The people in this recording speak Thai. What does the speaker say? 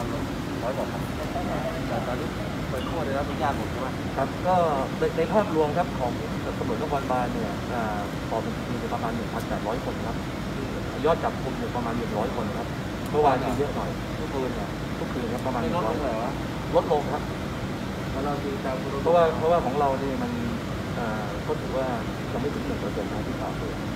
ร้อยกว่าครับแต่ตอนนี้ไปทั่วเลยนะทุกอย่างหมดใช่ไหมครับก็ในภาพรวมครับของตำรวจนครบาลเนี่ยพอเป็นมีประมาณ 1,800 คนครับยอดจับกุมประมาณ 100 คนครับเมื่อวานมีเยอะหน่อยทุกคืนครับประมาณ100ลดลงครับเราดีตามเพราะว่าของเราเนี่ยมันก็ถือว่าจะไม่ถึง 1%นะที่ข่าวเลย